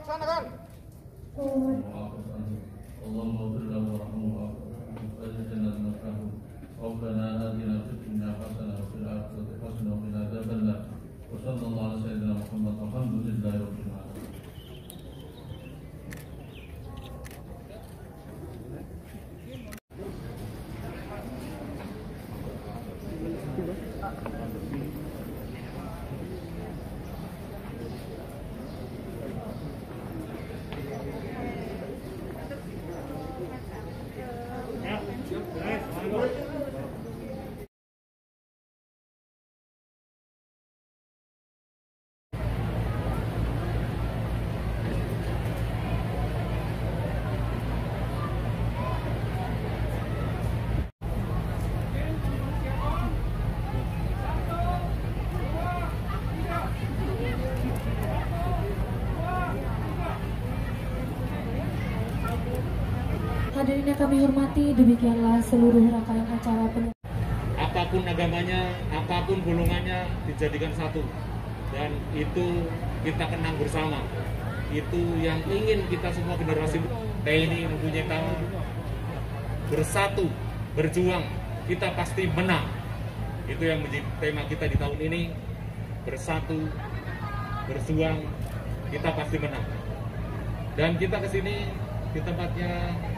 laksanakan. Allahumma ighfir lahu warhamhu Rabbana atina fid dunya hasanah wa fil akhirati hasanah wa qina adzabannar. Wa sallallahu ala sayyidina Muhammad walhamdulillahi rabbil alamin. Hadirin yang kami hormati, demikianlah seluruh rangkaian acara apapun agamanya, apapun golongannya dijadikan satu, dan itu kita kenang bersama. Itu yang ingin kita semua generasi TNI mempunyai tahu, bersatu, berjuang, kita pasti menang. Itu yang menjadi tema kita di tahun ini, bersatu, berjuang, kita pasti menang. Dan kita kesini di tempatnya